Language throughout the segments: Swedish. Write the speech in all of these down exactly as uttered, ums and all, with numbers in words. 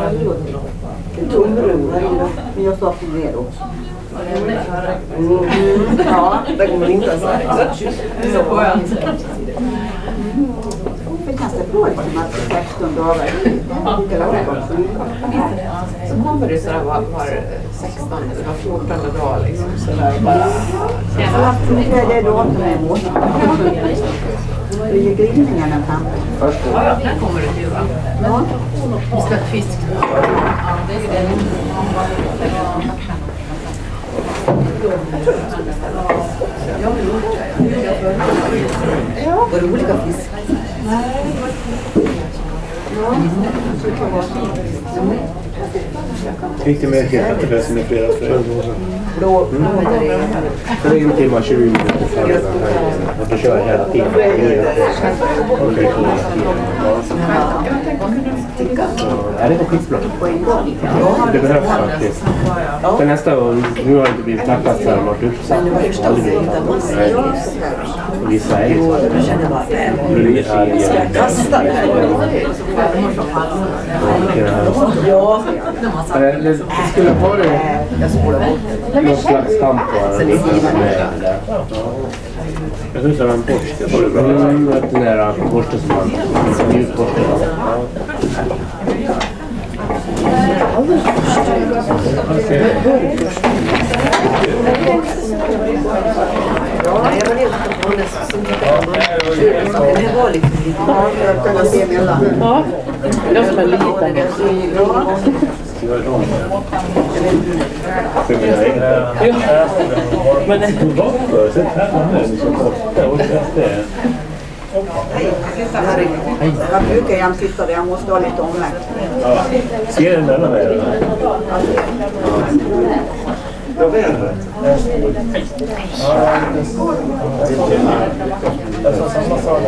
Tomrum här inne. Men jag sa till det också. Mm. Ja, det går man inte att säga. Så skönt. Det är ganska bra liksom att sexton dagar. Så kommer det sådär var, var sexton eller var fjortonde dag liksom. Sådär bara... Ja, det är då inte med emot. Det är ju grillningarna framför. Ja, där kommer det till va? Ja. Vi ska ha fisk. Ja, det är det. Ja, var det olika fisk? Fick det med helt det som är flera för Blå. det är en timme tjugo minuter för det. Och då kör jag hela tiden. Okej, ja, det var skitbra. Det behövs faktiskt. För nästa gång, nu har det inte blivit tackat så här, man har uppsatt. Vissa är så. Jag ska kasta det här. Ja. Det skulle ha det någon slags kamp på den. Jag syns det var en borste. Mm, den där borste som man ljusborste. Det var lite lite. Jag kan se mellan. Ja, jag som är liten. Men det jag brukar jämt titta det, jag måste ha lite omlagt. Ja, ser den där med? Jag vet inte. Jag sa samma sak.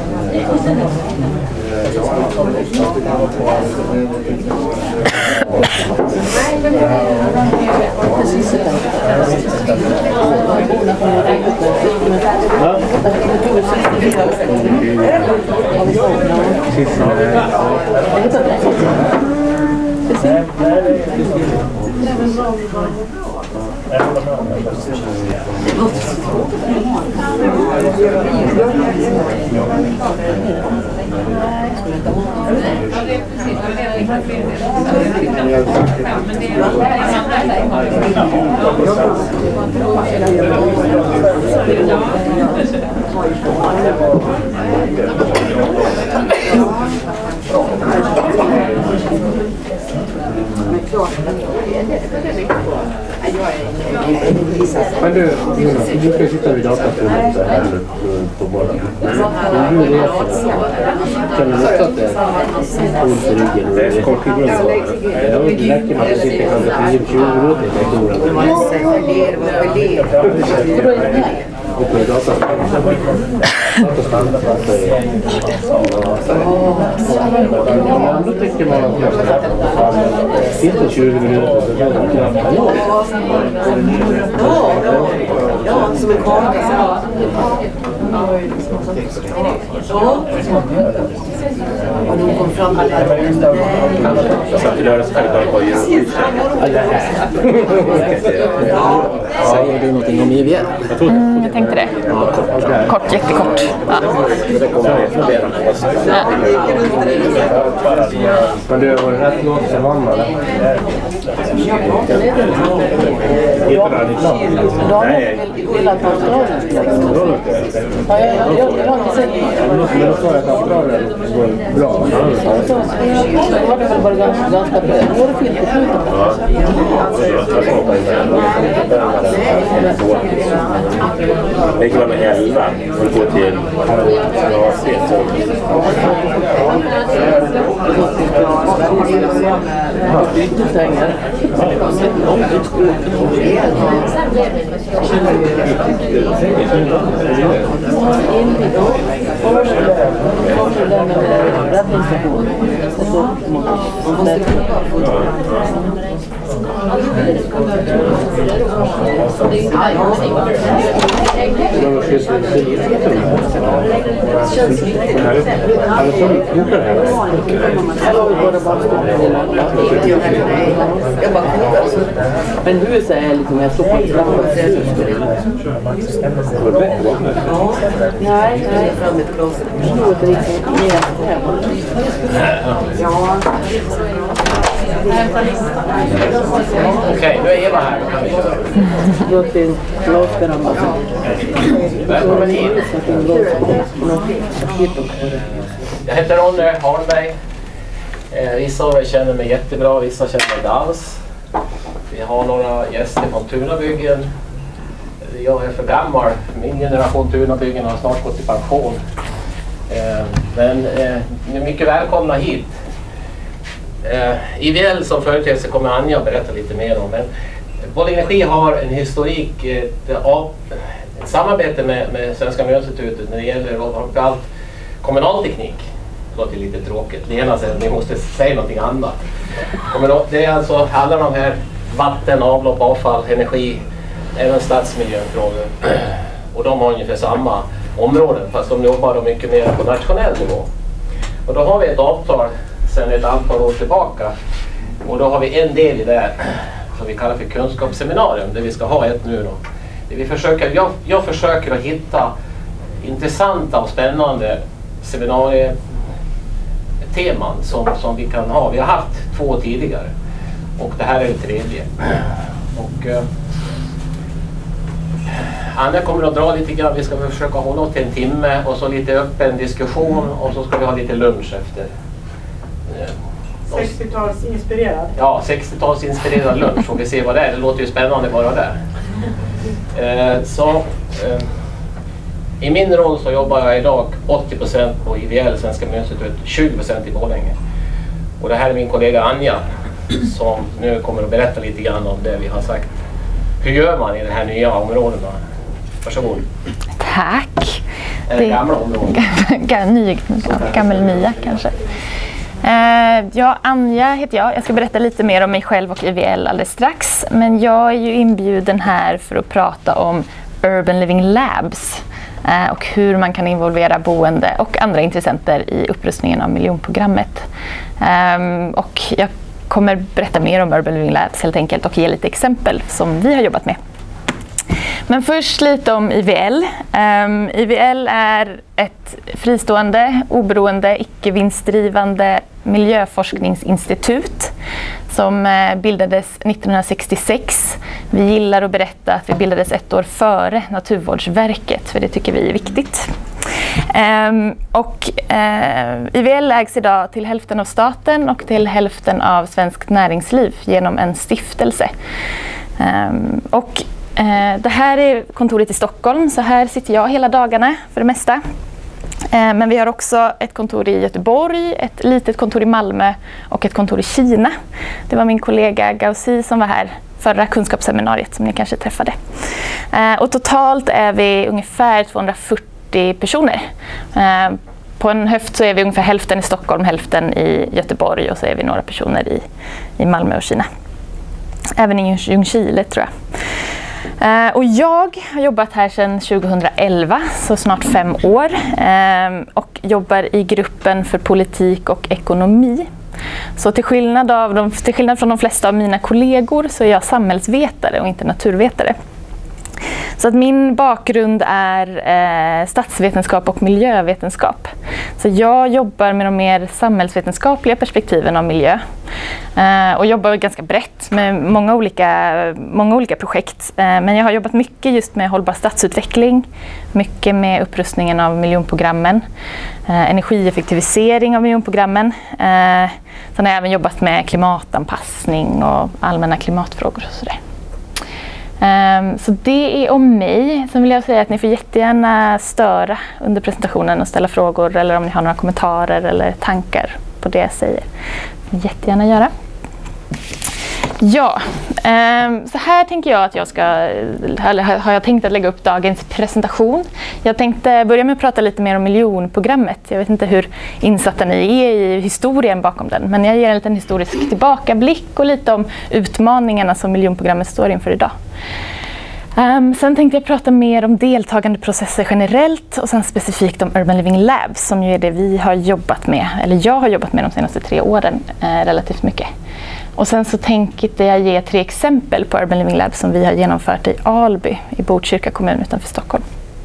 Men du, Jonas, du ska sitta vid datorn så här på morgonen. Du reser. Känner du också att det är ont i ryggen? Det är kort i grunden. Ja, det räcker med att du sitter kanske tio till tjugo minuter i datorn. Man säger ner, vad är det? Och på datorn. Datorn alltså är... Ja, då tycker man att jag ska sitta tjugo minuter så kan man knappt gå. Ja, ja, som en kaka. Ja. Och de kom fram med det. Jag satt i lördags självklart på djur. Säger du någonting om I V L? Mm, jag tänkte det. Kort, jättekort. Ja. Men du var rätt lågt till vann, eller? Hittade du ditt namn? Nej. vill att Australien ska lägga. Ja, jag har inte sett det. Men då sa jag att Australien var bra. Det var väl bara ganska bra. Det var fint på slutet. Det gick med elva och gå till A C. Riktigt pengar. Räddningsstation. Men huset är lite mer så pass gammalt. Nej, nej. Ja. Okej, nu är Eva här. Då kan vi köra. Gå till blåsperan. Välkommen in. Jag heter Ronny Harnberg. Eh, vissa av er känner mig jättebra, vissa känner mig inte alls. Vi har några gäster från Tunabyggen. Jag är för gammal. Min generation Tunabyggen har snart gått i pension. Eh, men eh, ni är mycket välkomna hit. Eh, I V L som företeelse kommer Anja att berätta lite mer om. Men Boliden Energi har en historik, ett, ett samarbete med, med Svenska Miljöinstitutet när det gäller framförallt kommunal teknik. Det låter lite tråkigt. Lena säger att ni måste säga någonting annat. Det är alltså alla de här vatten, avlopp, avfall, energi, även stadsmiljöfrågor. Och de har ungefär samma områden fast de jobbar då mycket mer på nationell nivå. Och då har vi ett avtal sedan ett antal år tillbaka. Och då har vi en del i det som vi kallar för kunskapsseminarium där vi ska ha ett nu då. Det vi försöker, jag, jag försöker att hitta intressanta och spännande seminarieteman som, som vi kan ha. Vi har haft två tidigare och det här är det tredje. Och, eh, Anna kommer att dra lite grann, vi ska försöka hålla oss till en timme och så lite öppen diskussion och så ska vi ha lite lunch efter. Eh, sextiotalsinspirerad. Ja, sextiotalsinspirerad lunch och vi ser vad det är. Det låter ju spännande bara där. Eh, så, eh, I min roll så jobbar jag idag åttio procent på I V L, Svenska Miljöinstitutet, tjugo procent i Borlänge. Och det här är min kollega Anja som nu kommer att berätta lite grann om det vi har sagt. Hur gör man i de här nya områdena? Varsågod. Tack. Är det, det gamla områden? Ny, gammal nya kanske. Uh, ja, Anja heter jag. Jag ska berätta lite mer om mig själv och I V L alldeles strax. Men jag är ju inbjuden här för att prata om Urban Living Labs uh, och hur man kan involvera boende och andra intressenter i upprustningen av miljonprogrammet. Um, och jag kommer berätta mer om Urban Living Labs helt enkelt och ge lite exempel som vi har jobbat med. Men först lite om I V L. Um, I V L är ett fristående, oberoende, icke-vinstdrivande miljöforskningsinstitut som uh, bildades nittonhundrasextiosex. Vi gillar att berätta att vi bildades ett år före Naturvårdsverket, för det tycker vi är viktigt. Um, och uh, I V L ägs idag till hälften av staten och till hälften av svenskt näringsliv genom en stiftelse. Um, och uh, det här är kontoret i Stockholm, så här sitter jag hela dagarna för det mesta. Uh, men vi har också ett kontor i Göteborg, ett litet kontor i Malmö och ett kontor i Kina. Det var min kollega Gauzi som var här förra kunskapsseminariet som ni kanske träffade. Uh, och totalt är vi ungefär tvåhundrafyrtio personer. Eh, på en höft så är vi ungefär hälften i Stockholm, hälften i Göteborg och så är vi några personer i, i Malmö och Kina. Även i Ljungskile tror jag. Eh, och jag har jobbat här sedan tjugohundraelva, så snart fem år. Eh, och jobbar i gruppen för politik och ekonomi. Så till skillnad, av de, till skillnad från de flesta av mina kollegor så är jag samhällsvetare och inte naturvetare. Så att min bakgrund är eh, statsvetenskap och miljövetenskap. Så jag jobbar med de mer samhällsvetenskapliga perspektiven av miljö. Eh, och jobbar ganska brett med många olika, många olika projekt. Eh, men jag har jobbat mycket just med hållbar stadsutveckling. Mycket med upprustningen av miljonprogrammen. Eh, energieffektivisering av miljonprogrammen. Eh, sen har jag även jobbat med klimatanpassning och allmänna klimatfrågor och sådär. Um, så det är om mig. Sen vill jag säga att ni får jättegärna störa under presentationen och ställa frågor eller om ni har några kommentarer eller tankar på det jag säger. Jättegärna göra. Ja, eh, så här tänker jag att jag ska, eller har jag tänkt att lägga upp dagens presentation. Jag tänkte börja med att prata lite mer om miljonprogrammet. Jag vet inte hur insatta ni är i historien bakom den, men jag ger en liten historisk tillbakablick och lite om utmaningarna som miljonprogrammet står inför idag. Um, sen tänkte jag prata mer om deltagandeprocesser generellt och sen specifikt om Urban Living Labs som ju är det vi har jobbat med, eller jag har jobbat med de senaste tre åren eh, relativt mycket. Och sen så tänkte jag ge tre exempel på Urban Living Labs som vi har genomfört i Alby i Botkyrka kommun utanför Stockholm.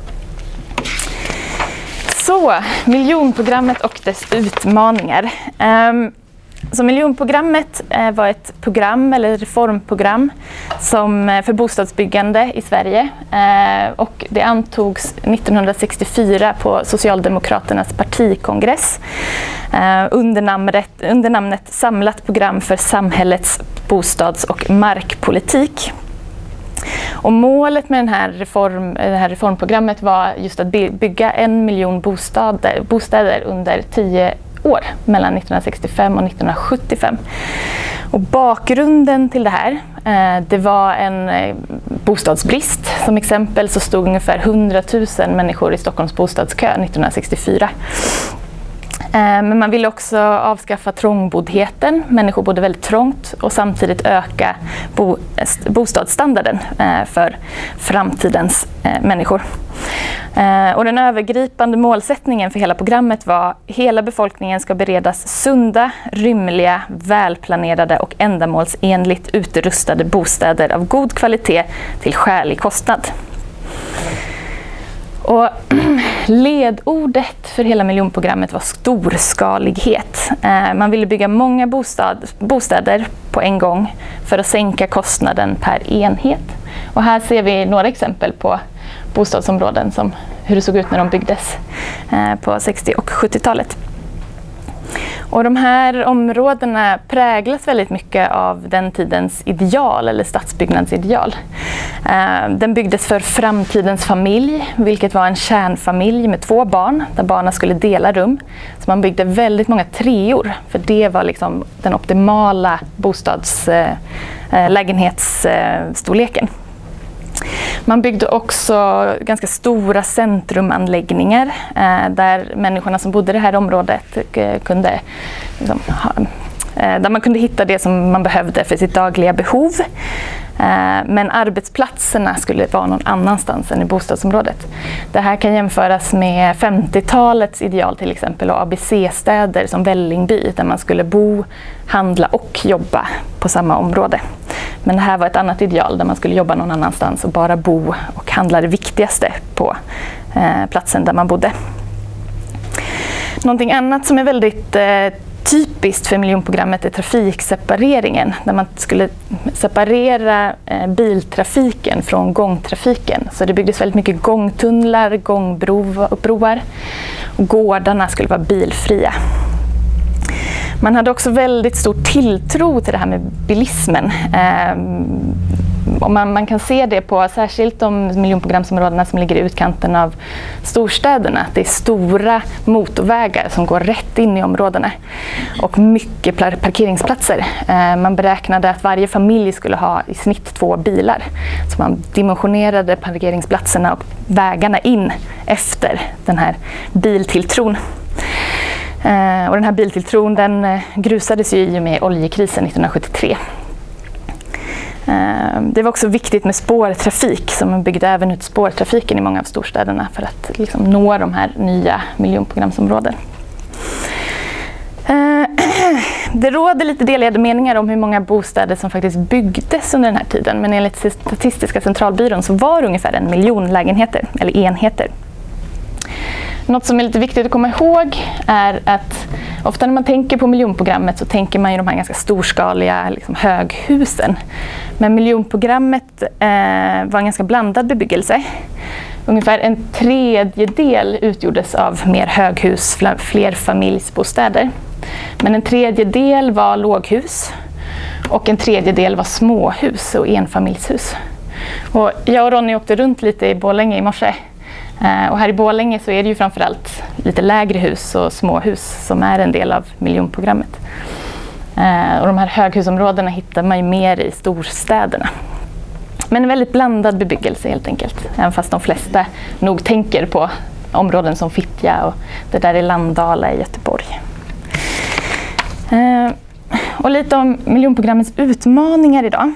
Så, miljonprogrammet och dess utmaningar. Um, Så miljonprogrammet eh, var ett program eller reformprogram som, eh, för bostadsbyggande i Sverige eh, och det antogs nittonhundrasextiofyra på Socialdemokraternas partikongress eh, under, namnet, under namnet Samlat program för samhällets bostads- och markpolitik. Och målet med den här reform, det här reformprogrammet var just att bygga en miljon bostäder, bostäder under tio år mellan nittonhundrasextiofem och nittonhundrasjuttiofem. Och bakgrunden till det här, eh, det var en eh, bostadsbrist. Som exempel så stod ungefär hundratusen människor i Stockholms bostadskö nittonhundrasextiofyra. Eh, men man ville också avskaffa trångboddheten. Människor bodde väldigt trångt och samtidigt öka bo, bostadsstandarden eh, för framtidens eh, människor. Eh, och den övergripande målsättningen för hela programmet var att hela befolkningen ska beredas sunda, rymliga, välplanerade och ändamålsenligt utrustade bostäder av god kvalitet till skälig kostnad. Och ledordet för hela miljonprogrammet var storskalighet. Eh, man ville bygga många bostad, bostäder på en gång för att sänka kostnaden per enhet. Och här ser vi några exempel på bostadsområden som hur det såg ut när de byggdes eh, på sextio- och sjuttiotalet. Och de här områdena präglas väldigt mycket av den tidens ideal eller stadsbyggnadsideal. Eh, den byggdes för framtidens familj, vilket var en kärnfamilj med två barn där barnen skulle dela rum. Så man byggde väldigt många treor, för det var liksom den optimala bostadslägenhetsstorleken. Eh, Man byggde också ganska stora centrumanläggningar eh, där människorna som bodde i det här området eh, kunde, liksom, ha, eh, där man kunde hitta det som man behövde för sitt dagliga behov. Eh, men arbetsplatserna skulle vara någon annanstans än i bostadsområdet. Det här kan jämföras med femtiotalets ideal till exempel och A B C-städer som Vällingby där man skulle bo, handla och jobba på samma område. Men det här var ett annat ideal där man skulle jobba någon annanstans och bara bo och handla det viktigaste på eh, platsen där man bodde. Någonting annat som är väldigt eh, typiskt för miljonprogrammet är trafiksepareringen. Där man skulle separera eh, biltrafiken från gångtrafiken. Så det byggdes väldigt mycket gångtunnlar, gångbroar och gårdarna skulle vara bilfria. Man hade också väldigt stor tilltro till det här med bilismen. Eh, och man, man kan se det på särskilt de miljonprogramsområdena som ligger i utkanten av storstäderna. Det är stora motorvägar som går rätt in i områdena och mycket parkeringsplatser. Eh, man beräknade att varje familj skulle ha i snitt två bilar. Så man dimensionerade parkeringsplatserna och vägarna in efter den här biltilltron. Uh, och den här biltilltron den uh, grusades ju i och med oljekrisen nittonhundrasjuttiotre. Uh, det var också viktigt med spårtrafik, så man byggde även ut spårtrafiken i många av storstäderna för att liksom, nå de här nya miljonprogramsområden. Uh, det råder lite delade meningar om hur många bostäder som faktiskt byggdes under den här tiden, men enligt Statistiska centralbyrån så var det ungefär en miljon lägenheter eller enheter. Något som är lite viktigt att komma ihåg är att ofta när man tänker på miljonprogrammet så tänker man ju de här ganska storskaliga liksom, höghusen. Men miljonprogrammet eh, var en ganska blandad bebyggelse. Ungefär en tredjedel utgjordes av mer höghus, flerfamiljsbostäder. Men en tredjedel var låghus och en tredjedel var småhus och enfamiljshus. Och jag och Ronny åkte runt lite i Borlänge i morse. Och här i Borlänge så är det ju framförallt lite lägre hus och småhus som är en del av miljonprogrammet. Och de här höghusområdena hittar man ju mer i storstäderna. Men en väldigt blandad bebyggelse helt enkelt. Även fast de flesta nog tänker på områden som Fittja och det där är Landala i Göteborg. Och lite om miljonprogrammets utmaningar idag.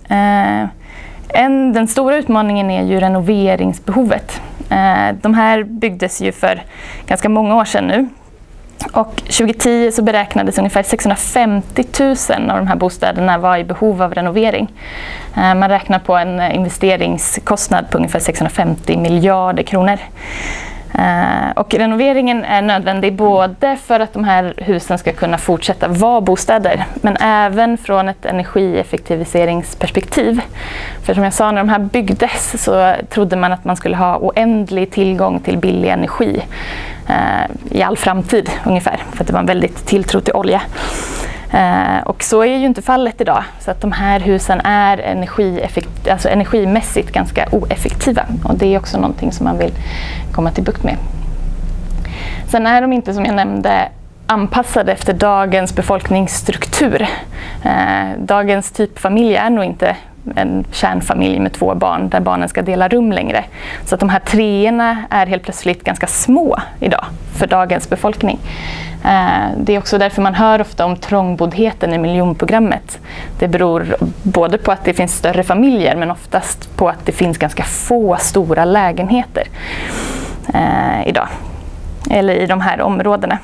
En, den stora utmaningen är ju renoveringsbehovet. De här byggdes ju för ganska många år sedan nu. Och tjugohundratio så beräknades ungefär sexhundrafemtio tusen av de här bostäderna var i behov av renovering. Man räknar på en investeringskostnad på ungefär sexhundrafemtio miljarder kronor. Och renoveringen är nödvändig både för att de här husen ska kunna fortsätta vara bostäder, men även från ett energieffektiviseringsperspektiv. För som jag sa, när de här byggdes så trodde man att man skulle ha oändlig tillgång till billig energi i all framtid ungefär, för att det var en väldigt tilltro till olja. Uh, och så är ju inte fallet idag, så att de här husen är energieffekt- alltså energimässigt ganska oeffektiva, och det är också någonting som man vill komma till bukt med. Sen är de inte, som jag nämnde, anpassade efter dagens befolkningsstruktur. Uh, dagens typfamilj är nog inte en kärnfamilj med två barn där barnen ska dela rum längre. Så att de här treorna är helt plötsligt ganska små idag för dagens befolkning. Det är också därför man hör ofta om trångboddheten i miljonprogrammet. Det beror både på att det finns större familjer, men oftast på att det finns ganska få stora lägenheter eh, idag, eller i de här områdena.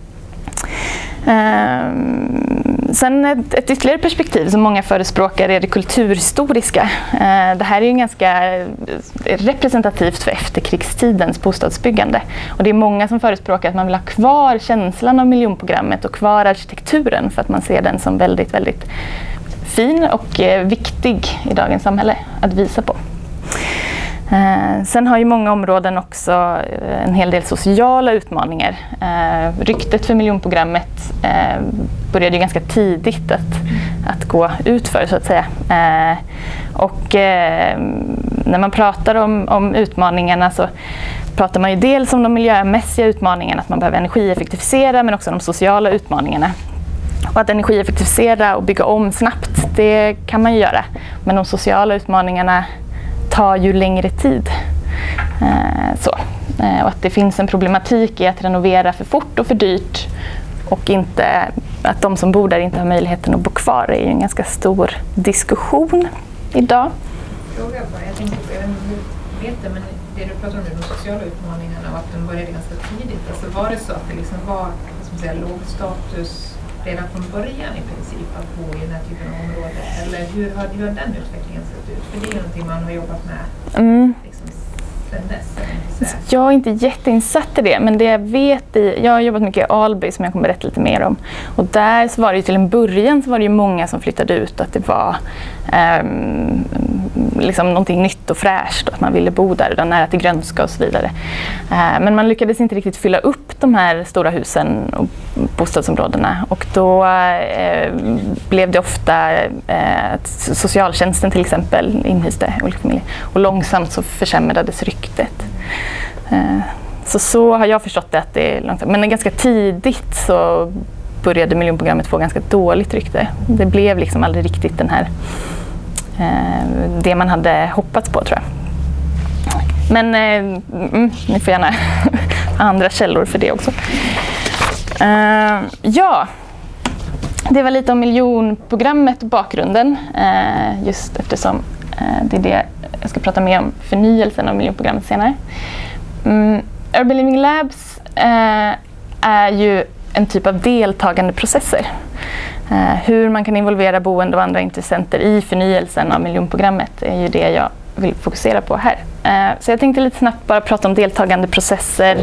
Um, sen ett, ett ytterligare perspektiv som många förespråkar är det kulturhistoriska. Uh, det här är ju ganska representativt för efterkrigstidens bostadsbyggande. Och det är många som förespråkar att man vill ha kvar känslan av miljonprogrammet och kvar arkitekturen, för att man ser den som väldigt, väldigt fin och uh, viktig i dagens samhälle att visa på. Eh, sen har ju många områden också en hel del sociala utmaningar. Eh, ryktet för miljonprogrammet eh, började ju ganska tidigt att, att gå ut för, så att säga. Eh, och eh, när man pratar om, om utmaningarna så pratar man ju dels om de miljömässiga utmaningarna, att man behöver energieffektivisera, men också de sociala utmaningarna. Och att energieffektivisera och bygga om snabbt, det kan man ju göra. Men de sociala utmaningarna tar ju längre tid. Eh, så. Eh, och att det finns en problematik i att renovera för fort och för dyrt, och inte, att de som bor där inte har möjligheten att bo kvar, är ju en ganska stor diskussion idag. Fråga bara, jag tänkte på, jag vet inte om du vet det, men det du pratar om är de sociala utmaningarna och att de började ganska tidigt. Alltså var det så att det liksom var, vad ska man säga, låg status redan från början i princip att bo i den här typen av områden? Eller hur har, hur har den utvecklingen sett ut? För det är ju någonting man har jobbat med mm. liksom, sedan dess. Jag är inte jätteinsatt i det, men det jag vet i, jag har jobbat mycket i Alby som jag kommer berätta lite mer om. Och där så var det ju till en början så var det ju många som flyttade ut, att det var um, liksom någonting nytt och fräscht, att man ville bo där, där nära till grönska och så vidare. Uh, men man lyckades inte riktigt fylla upp de här stora husen och bostadsområdena, och då uh, blev det ofta uh, att socialtjänsten till exempel inhyste olika familjer, och långsamt så försämrades ryktet. Uh, så så har jag förstått det, att det är långsamt. Men ganska tidigt så började miljonprogrammet få ganska dåligt rykte. Det blev liksom aldrig riktigt den här uh, det man hade hoppats på, tror jag. Men uh, mm, ni får gärna andra källor för det också. Uh, ja, det var lite om miljonprogrammet och bakgrunden, uh, just eftersom uh, det är det jag ska prata mer om, förnyelsen av miljonprogrammet senare. Um, Urban Living Labs uh, är ju en typ av deltagande processer. Uh, hur man kan involvera boende och andra intressenter i förnyelsen av miljonprogrammet är ju det jag vill fokusera på här. Uh, så jag tänkte lite snabbt bara prata om deltagande processer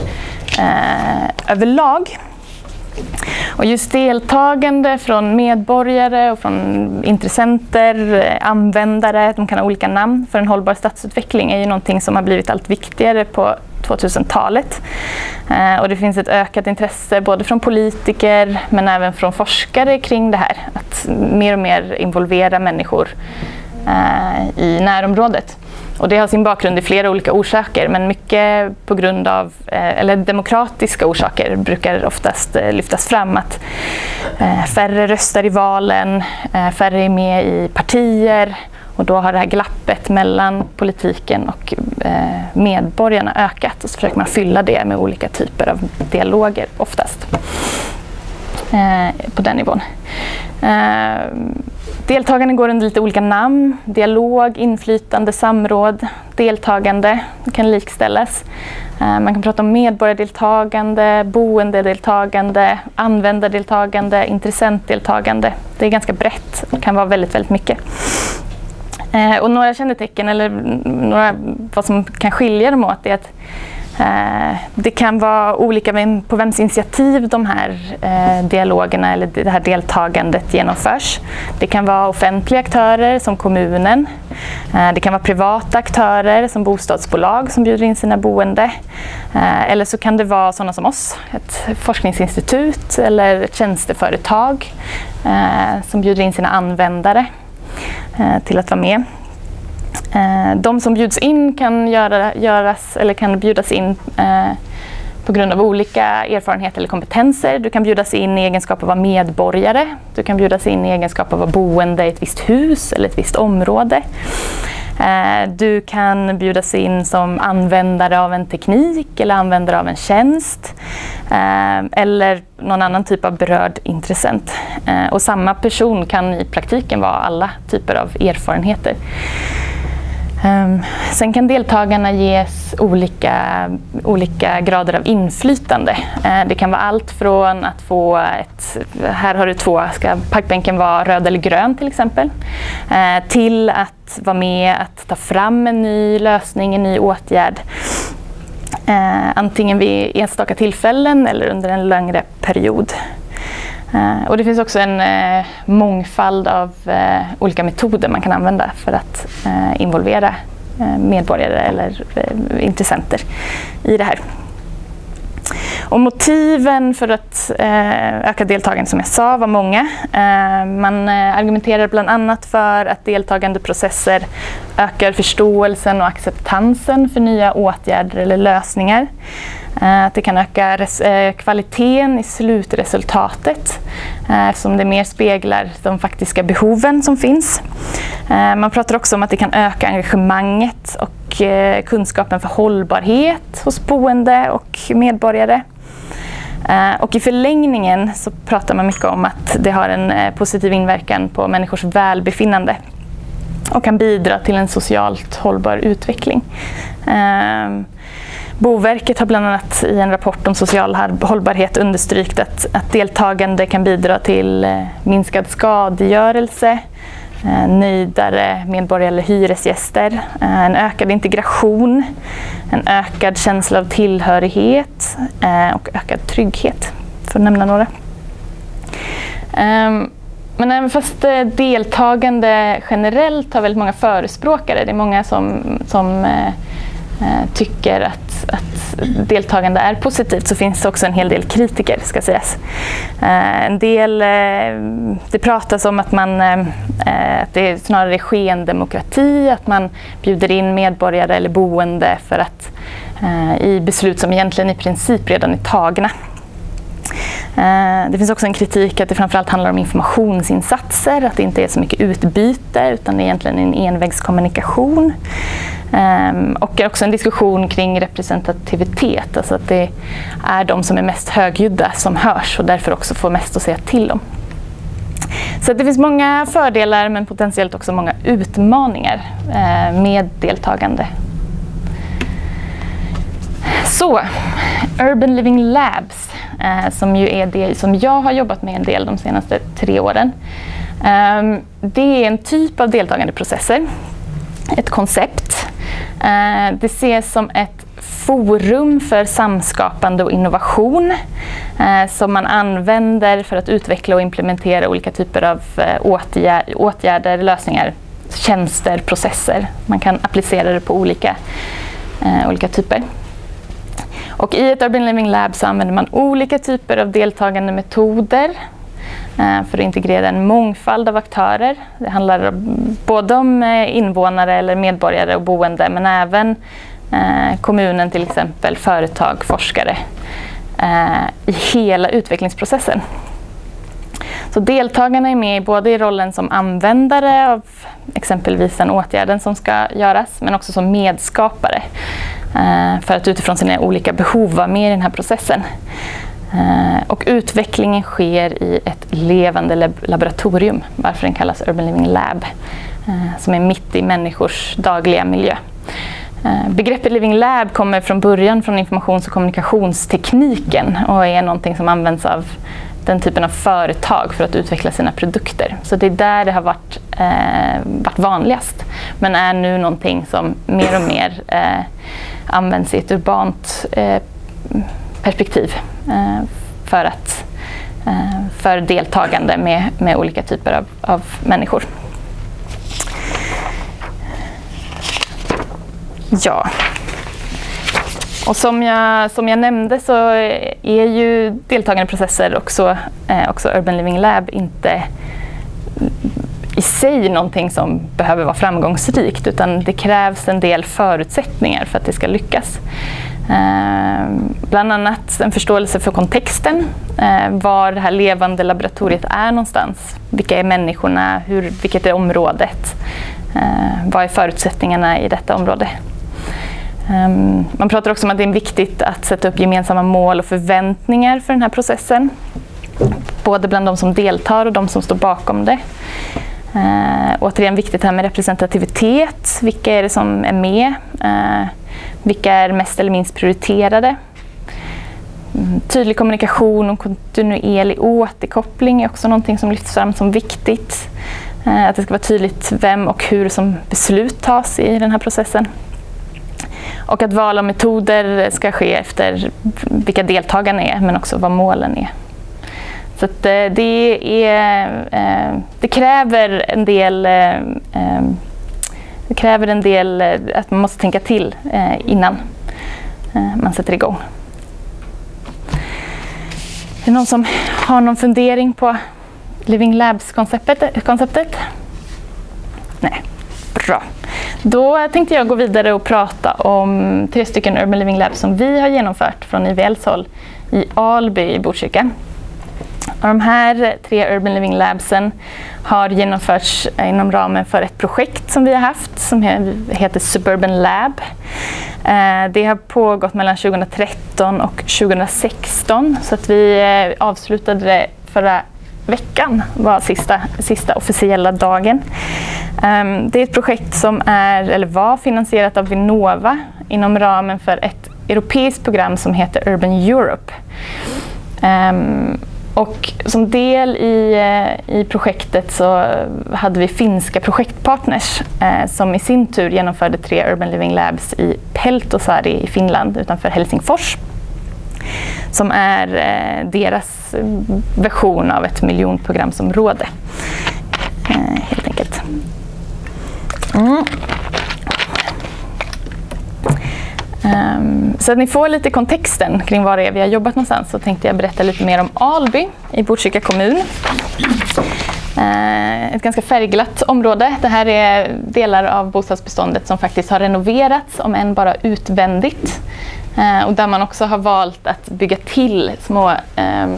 uh, överlag. Och just deltagande från medborgare och från intressenter, användare, de kan ha olika namn för en hållbar stadsutveckling, är ju någonting som har blivit allt viktigare på tvåtusentalet. Eh, och det finns ett ökat intresse både från politiker men även från forskare kring det här, att mer och mer involvera människor eh, i närområdet. Och det har sin bakgrund i flera olika orsaker, men mycket på grund av, eller demokratiska orsaker brukar oftast lyftas fram, att färre röstar i valen, färre är med i partier, och då har det här glappet mellan politiken och medborgarna ökat, och så försöker man fylla det med olika typer av dialoger oftast på den nivån. Deltagande går under lite olika namn. Dialog, inflytande, samråd, deltagande kan likställas. Man kan prata om medborgardeltagande, boendedeltagande, användardeltagande, intressentdeltagande. Det är ganska brett och kan vara väldigt, väldigt mycket. Och några kännetecken, eller några, vad som kan skilja dem åt, är att Eh, det kan vara olika vem, på vems initiativ de här eh, dialogerna eller det här deltagandet genomförs. Det kan vara offentliga aktörer som kommunen. Eh, det kan vara privata aktörer som bostadsbolag som bjuder in sina boende. Eh, eller så kan det vara sådana som oss, ett forskningsinstitut eller ett tjänsteföretag eh, som bjuder in sina användare eh, till att vara med. De som bjuds in kan göra, göras, eller kan bjudas in eh, på grund av olika erfarenheter eller kompetenser. Du kan bjudas in i egenskap av att vara medborgare. Du kan bjudas in i egenskap av att vara boende i ett visst hus eller ett visst område. Eh, du kan bjudas in som användare av en teknik eller användare av en tjänst. Eh, eller någon annan typ av berörd intressent. Eh, och samma person kan i praktiken vara alla typer av erfarenheter. Um, sen kan deltagarna ges olika, olika grader av inflytande. Uh, det kan vara allt från att få ett, här har du två, ska parkbänken vara röd eller grön till exempel, uh, till att vara med att ta fram en ny lösning, en ny åtgärd. Uh, antingen vid enstaka tillfällen eller under en längre period. Uh, och det finns också en uh, mångfald av uh, olika metoder man kan använda för att uh, involvera uh, medborgare eller uh, intressenter i det här. Och motiven för att uh, öka deltagande, som jag sa, var många. Uh, man uh, argumenterar bland annat för att deltagande processer ökar förståelsen och acceptansen för nya åtgärder eller lösningar. Att det kan öka res- eh, kvaliteten i slutresultatet eh, eftersom det mer speglar de faktiska behoven som finns. Eh, man pratar också om att det kan öka engagemanget och eh, kunskapen för hållbarhet hos boende och medborgare. Eh, och i förlängningen så pratar man mycket om att det har en eh, positiv inverkan på människors välbefinnande och kan bidra till en socialt hållbar utveckling. Eh, Boverket har bland annat i en rapport om social hållbarhet understrykt att, att deltagande kan bidra till eh, minskad skadegörelse, eh, nöjdare medborgare eller hyresgäster, eh, en ökad integration, en ökad känsla av tillhörighet eh, och ökad trygghet, för att nämna några. Um, Men även fast deltagande generellt har väldigt många förespråkare, det är många som, som eh, tycker att, att deltagande är positivt, så finns det också en hel del kritiker, ska sägas. Eh, en del, eh, det pratas om att, man, eh, att det är snarare skendemokrati, att man bjuder in medborgare eller boende för att, eh, i beslut som egentligen i princip redan är tagna. Det finns också en kritik att det framförallt handlar om informationsinsatser, att det inte är så mycket utbyte utan det är egentligen en envägskommunikation. Och också en diskussion kring representativitet, alltså att det är de som är mest högljudda som hörs och därför också får mest att säga till om. Så det finns många fördelar men potentiellt också många utmaningar med deltagande. Så, Urban Living Labs, eh, som ju är det som jag har jobbat med en del de senaste tre åren. Eh, det är en typ av deltagandeprocesser, ett koncept. Eh, det ses som ett forum för samskapande och innovation eh, som man använder för att utveckla och implementera olika typer av eh, åtgär- åtgärder, lösningar, tjänster, processer. Man kan applicera det på olika, eh, olika typer. Och i ett Urban Living Lab så använder man olika typer av deltagande metoder. för att integrera en mångfald av aktörer. Det handlar både om invånare eller medborgare och boende, men även kommunen till exempel, företag, forskare i hela utvecklingsprocessen. Så deltagarna är med både i rollen som användare av exempelvis den åtgärden som ska göras, men också som medskapare för att utifrån sina olika behov vara med i den här processen. Och utvecklingen sker i ett levande laboratorium, varför den kallas Urban Living Lab, som är mitt i människors dagliga miljö. Begreppet Living Lab kommer från början från informations- och kommunikationstekniken och är någonting som används av den typen av företag för att utveckla sina produkter. Så det är där det har varit, eh, varit vanligast, men är nu någonting som mer och mer eh, används i ett urbant eh, perspektiv eh, för, att, eh, för deltagande med, med olika typer av, av människor. Ja. Och som jag, som jag nämnde så är ju deltagande processer också, eh, också Urban Living Lab inte i sig någonting som behöver vara framgångsrikt, utan det krävs en del förutsättningar för att det ska lyckas. Eh, bland annat en förståelse för kontexten, eh, var det här levande laboratoriet är någonstans, vilka är människorna, hur, vilket är området, eh, vad är förutsättningarna i detta område. Um, man pratar också om att det är viktigt att sätta upp gemensamma mål och förväntningar för den här processen. Både bland de som deltar och de som står bakom det. Uh, återigen viktigt här med representativitet. Vilka är det som är med? Uh, vilka är mest eller minst prioriterade? Um, tydlig kommunikation och kontinuerlig återkoppling är också någonting som lyfts fram som viktigt. Uh, att det ska vara tydligt vem och hur som beslut tas i den här processen. Och att val av metoder ska ske efter vilka deltagarna är, men också vad målen är. Så att det, är, det kräver en del, det kräver en del att man måste tänka till innan man sätter igång. Är det någon som har någon fundering på Living Labs-konceptet? konceptet? Nej, bra. Då tänkte jag gå vidare och prata om tre stycken Urban Living Labs som vi har genomfört från I V L:s håll i Alby i Botkyrka. Och de här tre Urban Living Labsen har genomförts inom ramen för ett projekt som vi har haft som heter Suburban Lab. Det har pågått mellan tjugohundratretton och tjugohundrasexton, så att vi avslutade det förra veckan var sista, sista officiella dagen. Um, det är ett projekt som är, eller var finansierat av Vinnova inom ramen för ett europeiskt program som heter Urban Europe. Um, och som del i, i projektet så hade vi finska projektpartners eh, som i sin tur genomförde tre Urban Living Labs i Peltosaari i Finland utanför Helsingfors, som är eh, deras version av ett miljonprogramsområde, eh, helt enkelt. Mm. Um, så att ni får lite kontexten kring var det är vi har jobbat någonstans, så tänkte jag berätta lite mer om Alby i Botkyrka kommun. Uh, ett ganska färgglatt område. Det här är delar av bostadsbeståndet som faktiskt har renoverats, om än bara utvändigt. Uh, och där man också har valt att bygga till små um,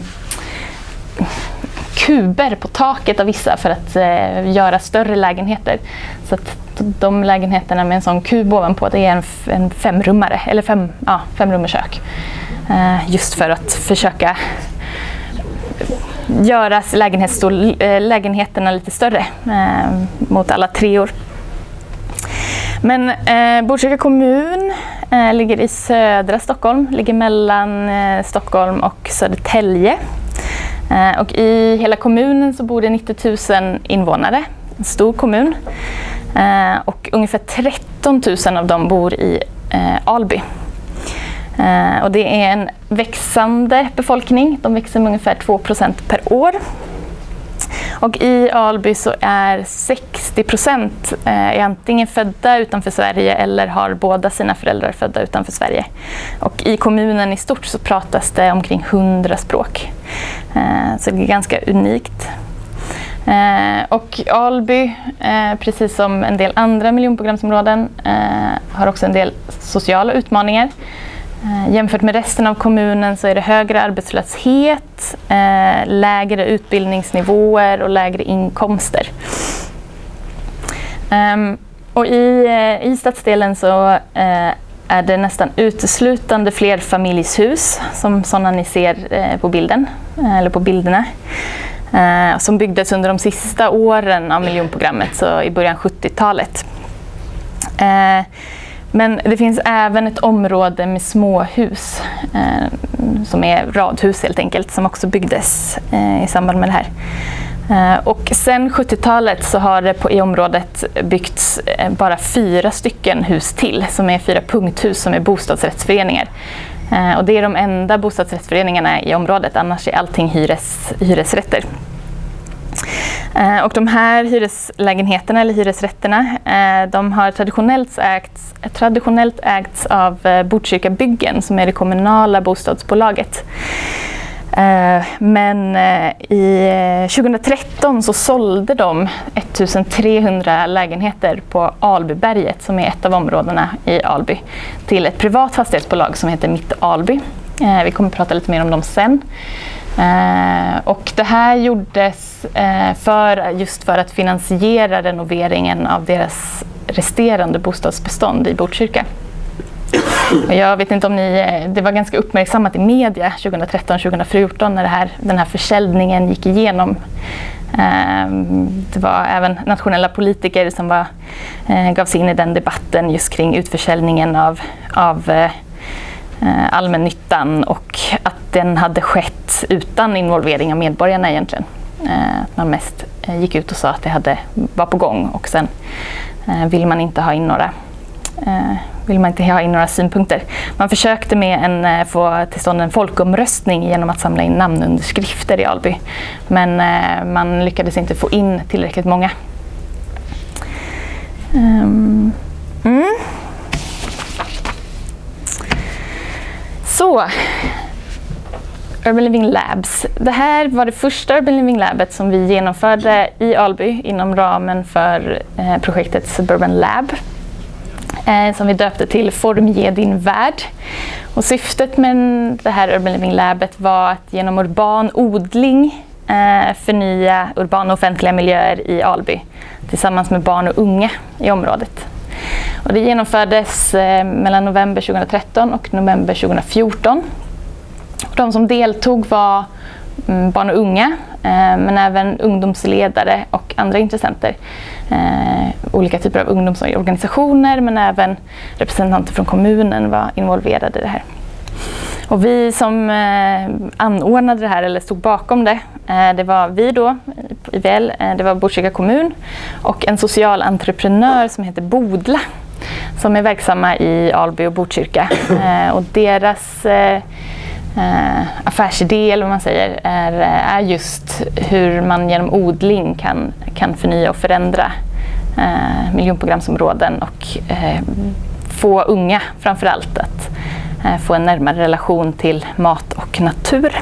kuber på taket av vissa för att uh, göra större lägenheter. Så att de lägenheterna med en sån kub ovanpå, det är en, en femrummare, eller fem, ja, femrummerkök. Uh, just för att försöka göra lägenheterna lite större uh, mot alla treor. Men eh, Botkyrka kommun eh, ligger i södra Stockholm, ligger mellan eh, Stockholm och Södertälje. Eh, och i hela kommunen så bor det nittio tusen invånare, en stor kommun. Eh, och ungefär tretton tusen av dem bor i eh, Alby. Eh, och det är en växande befolkning, de växer med ungefär två procent per år. Och i Alby så är sextio procent är antingen födda utanför Sverige eller har båda sina föräldrar födda utanför Sverige. Och i kommunen i stort så pratas det omkring hundra språk. Så det är ganska unikt. Och Alby, precis som en del andra miljonprogramsområden, har också en del sociala utmaningar. Jämfört med resten av kommunen så är det högre arbetslöshet, eh, lägre utbildningsnivåer och lägre inkomster. Um, och i, eh, i stadsdelen så eh, är det nästan uteslutande flerfamiljshus, som sådana ni ser eh, på bilden, eh, eller på bilderna, eh, som byggdes under de sista åren av miljonprogrammet, så i början sjuttiotalet. Eh, Men det finns även ett område med småhus, eh, som är radhus helt enkelt, som också byggdes eh, i samband med det här. Eh, och sen sjuttiotalet så har det på, i området byggts eh, bara fyra stycken hus till, som är fyra punkthus som är bostadsrättsföreningar. Eh, och det är de enda bostadsrättsföreningarna i området, annars är allting hyres, hyresrätter. Och de här hyreslägenheterna eller hyresrätterna, de har traditionellt ägts, traditionellt ägts av Botkyrka Byggen, som är det kommunala bostadsbolaget. Men i tjugohundratretton så sålde de ettusentrehundra lägenheter på Albyberget, som är ett av områdena i Alby, till ett privat fastighetsbolag som heter Mitt Alby. Vi kommer att prata lite mer om dem sen. Uh, och det här gjordes uh, för, just för att finansiera renoveringen av deras resterande bostadsbestånd i Botkyrka. Och jag vet inte om ni, det var ganska uppmärksammat i media tjugohundratretton tjugohundrafjorton när det här, den här försäljningen gick igenom. Uh, det var även nationella politiker som var, uh, gav sig in i den debatten just kring utförsäljningen av, av uh, allmännyttan, och att den hade skett utan involvering av medborgarna egentligen. Att man mest gick ut och sa att det hade, var på gång, och sen vill man inte ha in några, vill man inte ha in några synpunkter. Man försökte med en, få till stånd en folkomröstning genom att samla in namnunderskrifter i Alby, men man lyckades inte få in tillräckligt många. Mm. Så, Urban Living Labs. Det här var det första Urban Living Labet som vi genomförde i Alby inom ramen för eh, projektet Suburban Lab, eh, som vi döpte till Formge din värld. Och syftet med det här Urban Living Labet var att genom urban odling eh, förnya urbana offentliga miljöer i Alby tillsammans med barn och unga i området. Och det genomfördes eh, mellan november tjugohundratretton och november tjugohundrafjorton. De som deltog var mm, barn och unga, eh, men även ungdomsledare och andra intressenter. Eh, olika typer av ungdomsorganisationer, men även representanter från kommunen var involverade i det här. Och vi som eh, anordnade det här, eller stod bakom det, eh, det var vi då, I V L, eh, det var Botkyrka kommun och en social entreprenör som heter Bodla, som är verksamma i Alby och Botkyrka. Eh, och deras eh, eh, affärsidé, eller vad man säger, är, är just hur man genom odling kan, kan förnya och förändra eh, miljonprogramsområden och eh, få unga framförallt att eh, få en närmare relation till mat och natur.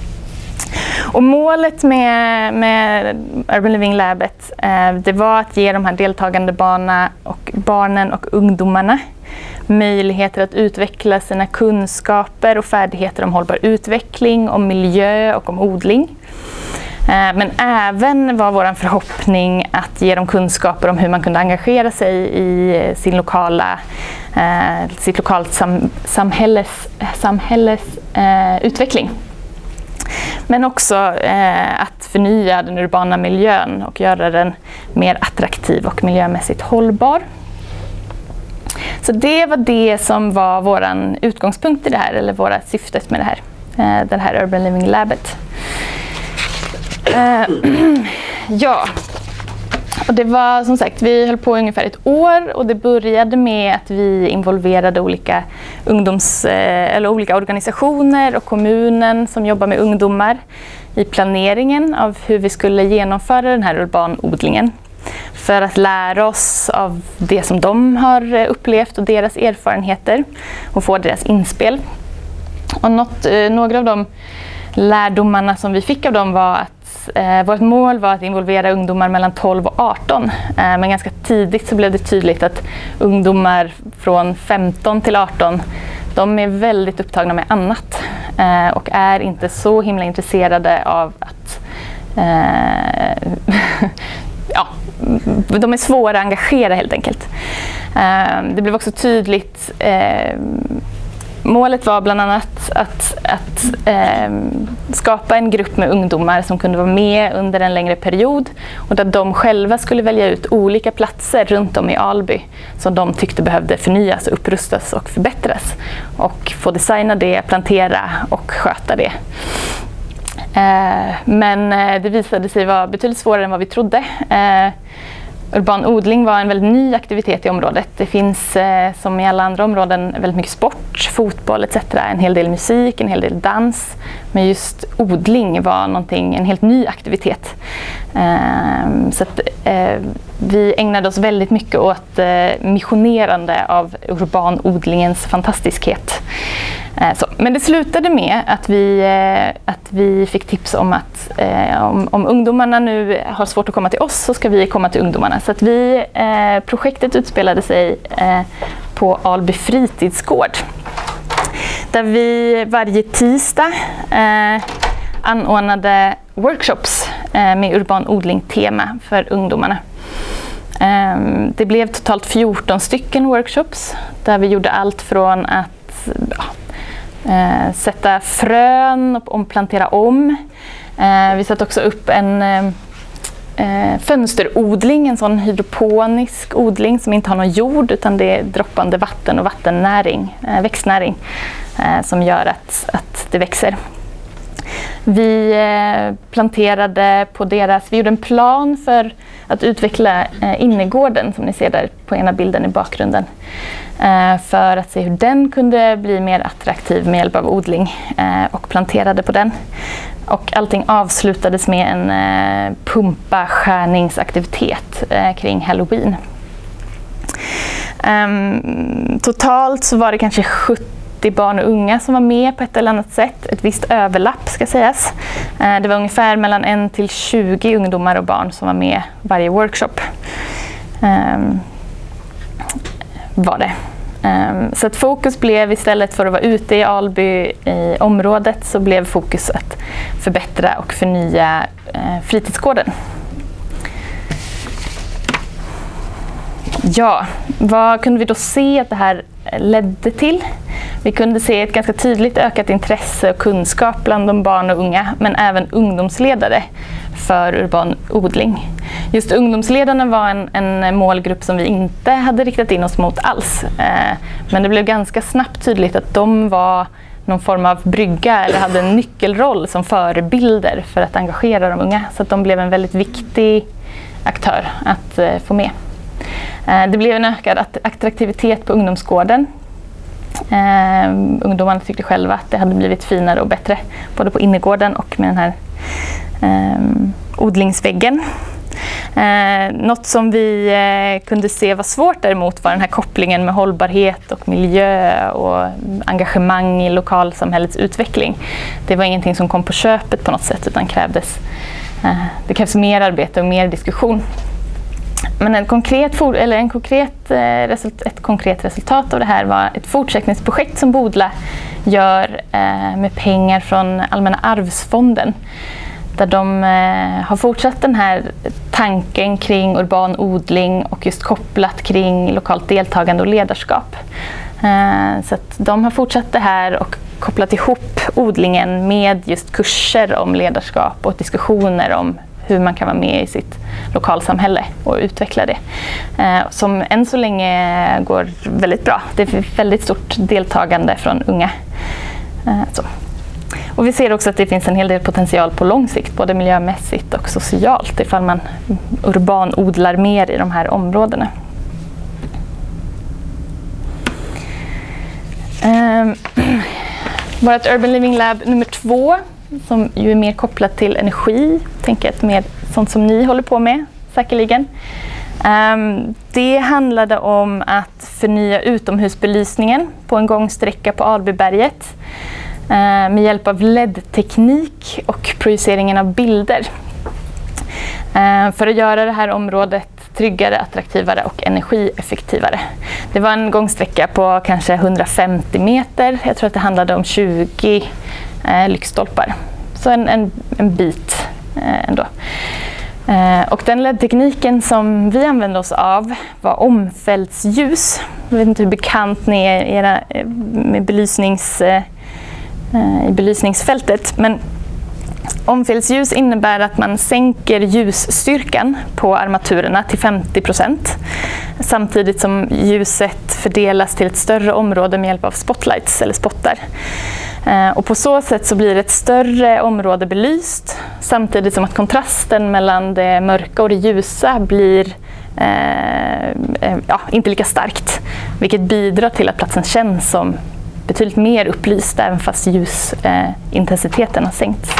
Och målet med, med Urban Living Labet eh, det var att ge de här deltagande barna och barnen och ungdomarna möjligheter att utveckla sina kunskaper och färdigheter om hållbar utveckling, om miljö och om odling. Eh, men även var vår förhoppning att ge dem kunskaper om hur man kunde engagera sig i sin lokala, eh, sitt lokalt sam, samhälles, samhälles eh, utveckling. Men också eh, att förnya den urbana miljön och göra den mer attraktiv och miljömässigt hållbar. Så det var det som var vår utgångspunkt i det här, eller våra syftet med det här, eh, det här Urban Living Labet. Eh, ja, och det var som sagt, vi höll på ungefär ett år, och det började med att vi involverade olika ungdoms, eller olika organisationer och kommunen som jobbar med ungdomar i planeringen av hur vi skulle genomföra den här urbanodlingen. För att lära oss av det som de har upplevt och deras erfarenheter och få deras inspel. Och något, några av de lärdomarna som vi fick av dem var att eh, vårt mål var att involvera ungdomar mellan tolv och arton. Eh, men ganska tidigt så blev det tydligt att ungdomar från femton till arton, de är väldigt upptagna med annat eh, och är inte så himla intresserade av att eh, ja, de är svåra att engagera helt enkelt. Eh, det blev också tydligt. Eh, målet var bland annat att, att eh, skapa en grupp med ungdomar som kunde vara med under en längre period och där de själva skulle välja ut olika platser runt om i Alby som de tyckte behövde förnyas, upprustas och förbättras. Och få designa det, plantera och sköta det. Eh, men det visade sig vara betydligt svårare än vad vi trodde. Eh, Urban odling var en väldigt ny aktivitet i området. Det finns, eh, som i alla andra områden, väldigt mycket sport, fotboll et cetera. En hel del musik, en hel del dans. Men just odling var någonting, en helt ny aktivitet. Eh, så att, eh, vi ägnade oss väldigt mycket åt eh, missionerande av urbanodlingens fantastiskhet. Eh, så. Men det slutade med att vi, eh, att vi fick tips om att eh, om, om ungdomarna nu har svårt att komma till oss så ska vi komma till ungdomarna. Så att vi, eh, projektet utspelade sig eh, på Alby fritidsgård. Där vi varje tisdag eh, anordnade workshops eh, med urban odling-tema för ungdomarna. Eh, det blev totalt fjorton stycken workshops där vi gjorde allt från att ja, eh, sätta frön och omplantera om. Eh, vi satte också upp en eh, fönsterodling, en sån hydroponisk odling som inte har någon jord utan det är droppande vatten och vattennäring, eh, växtnäring eh, som gör att, att det växer. Vi eh, planterade på deras, vi gjorde en plan för att utveckla eh, innergården som ni ser där på ena bilden i bakgrunden. Eh, för att se hur den kunde bli mer attraktiv med hjälp av odling eh, och planterade på den. Och allting avslutades med en eh, pumpaskärningsaktivitet eh, kring Halloween. Um, totalt så var det kanske sjuttio barn och unga som var med på ett eller annat sätt. Ett visst överlapp ska sägas. Uh, det var ungefär mellan en till tjugo ungdomar och barn som var med varje workshop. Um, var det. Um, så att fokus blev istället för att vara ute i Alby i området så blev fokus att förbättra och förnya uh, fritidsgården. Ja, vad kunde vi då se att det här ledde till? Vi kunde se ett ganska tydligt ökat intresse och kunskap bland de barn och unga, men även ungdomsledare för urban odling. Just ungdomsledarna var en, en målgrupp som vi inte hade riktat in oss mot alls. Eh, men det blev ganska snabbt tydligt att de var någon form av brygga eller hade en nyckelroll som förebilder för att engagera de unga. Så att de blev en väldigt viktig aktör att eh, få med. Det blev en ökad attraktivitet på ungdomsgården. Eh, ungdomarna tyckte själva att det hade blivit finare och bättre både på innergården och med den här eh, odlingsväggen. Eh, något som vi eh, kunde se var svårt däremot var den här kopplingen med hållbarhet och miljö och engagemang i lokalsamhällets utveckling. Det var ingenting som kom på köpet på något sätt utan krävdes, eh, det krävs mer arbete och mer diskussion. Men en konkret, eller en konkret, ett konkret resultat av det här var ett fortsättningsprojekt som Bodla gör med pengar från Allmänna arvsfonden. Där de har fortsatt den här tanken kring urban odling och just kopplat kring lokalt deltagande och ledarskap. Så att de har fortsatt det här och kopplat ihop odlingen med just kurser om ledarskap och diskussioner om hur man kan vara med i sitt lokalsamhälle och utveckla det. Eh, som än så länge går väldigt bra. Det är väldigt stort deltagande från unga. Eh, så. Och vi ser också att det finns en hel del potential på lång sikt, både miljömässigt och socialt, ifall man urbanodlar mer i de här områdena. Eh, Vårt Urban Living Lab nummer två som ju är mer kopplat till energi. Tänker att mer sånt som ni håller på med, säkerligen. Um, det handlade om att förnya utomhusbelysningen på en gångsträcka på Albyberget uh, med hjälp av L E D-teknik och projiceringen av bilder. Uh, för att göra det här området tryggare, attraktivare och energieffektivare. Det var en gångsträcka på kanske hundrafemtio meter. Jag tror att det handlade om tjugo uh, lyktstolpar. Så en, en, en bit uh, ändå. Uh, och den L E D-tekniken som vi använde oss av var omfältsljus. Jag vet inte hur bekant ni är era, med belysnings, uh, i belysningsfältet, men omfältsljus innebär att man sänker ljusstyrkan på armaturerna till femtio procent samtidigt som ljuset fördelas till ett större område med hjälp av spotlights eller spottar. Och på så sätt så blir ett större område belyst samtidigt som att kontrasten mellan det mörka och det ljusa blir eh, ja, inte lika starkt, vilket bidrar till att platsen känns som betydligt mer upplyst även fast ljusintensiteten eh, har sänkts.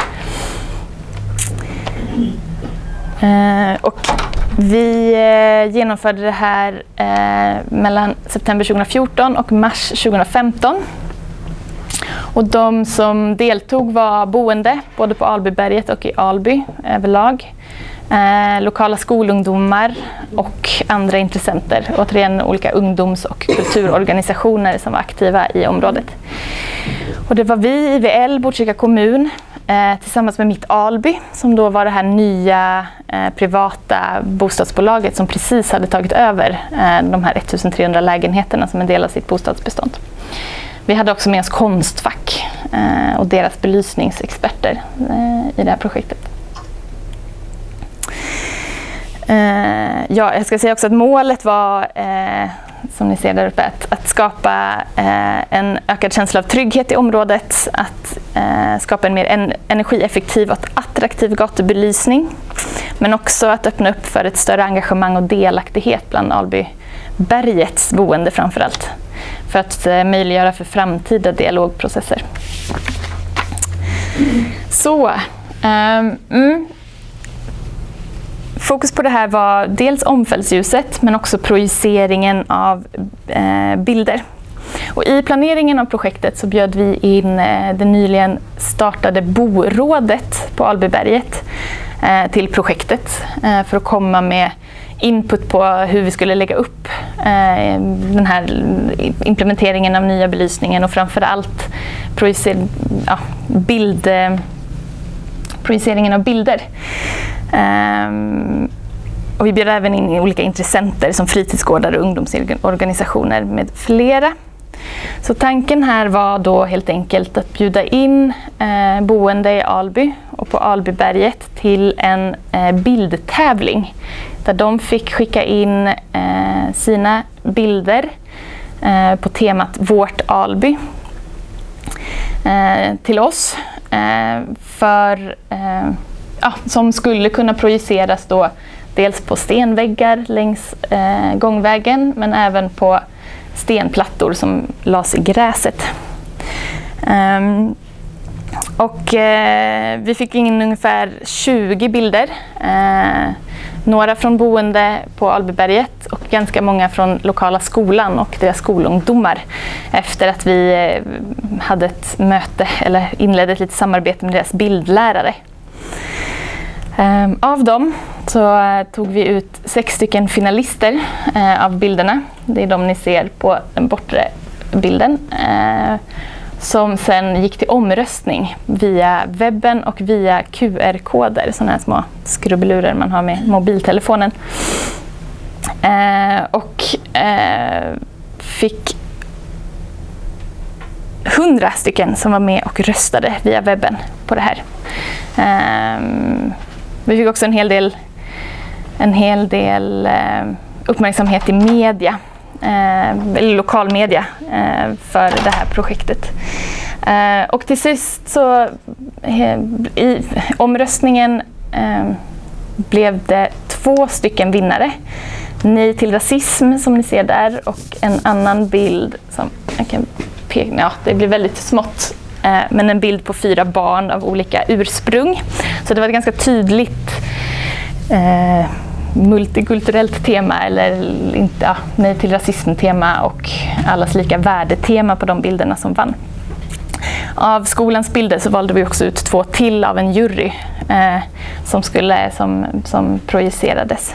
Eh, och vi eh, genomförde det här eh, mellan september tjugohundrafjorton och mars tjugohundrafemton. Och de som deltog var boende både på Albyberget och i Alby överlag. Eh, lokala skolungdomar och andra intressenter. Återigen olika ungdoms- och kulturorganisationer som var aktiva i området. Och det var vi, I V L, Botkyrka kommun, eh, tillsammans med Mitt Alby, som då var det här nya eh, privata bostadsbolaget som precis hade tagit över eh, de här ettusentrehundra lägenheterna som en del av sitt bostadsbestånd. Vi hade också med oss Konstfack eh, och deras belysningsexperter eh, i det här projektet. Eh, ja, jag ska säga också att målet var, eh, som ni ser där uppe, att, att skapa eh, en ökad känsla av trygghet i området, att eh, skapa en mer en, energieffektiv och attraktiv gatubelysning, men också att öppna upp för ett större engagemang och delaktighet bland Albybergets boende framförallt, för att eh, möjliggöra för framtida dialogprocesser. Så, um, mm. fokus på det här var dels omfällsljuset men också projiceringen av eh, bilder. Och i planeringen av projektet så bjöd vi in eh, det nyligen startade borådet på Albyberget eh, till projektet eh, för att komma med input på hur vi skulle lägga upp eh, den här implementeringen av nya belysningen och framförallt projicer, ja, bild, eh, projiceringen av bilder. Um, och vi bjöd även in olika intressenter som fritidsgårdar och ungdomsorganisationer med flera. Så tanken här var då helt enkelt att bjuda in eh, boende i Alby och på Albyberget till en eh, bildtävling där de fick skicka in eh, sina bilder eh, på temat Vårt Alby eh, till oss eh, för eh, ja, som skulle kunna projiceras då dels på stenväggar längs eh, gångvägen men även på stenplattor som lades i gräset. Um, och eh, vi fick in ungefär tjugo bilder. Eh, några från boende på Albyberget och ganska många från lokala skolan och deras skolungdomar efter att vi eh, hade ett möte eller inledde ett litet samarbete med deras bildlärare. Um, av dem så uh, tog vi ut sex stycken finalister uh, av bilderna. Det är de ni ser på den bortre bilden. Uh, som sen gick till omröstning via webben och via Q R-koder. Sådana här små skrubbelurer man har med mobiltelefonen. Uh, och uh, fick hundra stycken som var med och röstade via webben på det här. Um, Vi fick också en hel del, en hel del eh, uppmärksamhet i media, eh, eller lokal media eh, för det här projektet. Eh, och till sist så eh, i omröstningen eh, blev det två stycken vinnare. Nej till rasism som ni ser där och en annan bild som jag kan peka, ja, det blir väldigt smått eh, men en bild på fyra barn av olika ursprung. Så det var ett ganska tydligt eh, multikulturellt tema, eller inte, ja, nej till rasism-tema och allas lika värde-tema på de bilderna som vann. Av skolans bilder så valde vi också ut två till av en jury eh, som, skulle, som, som projicerades.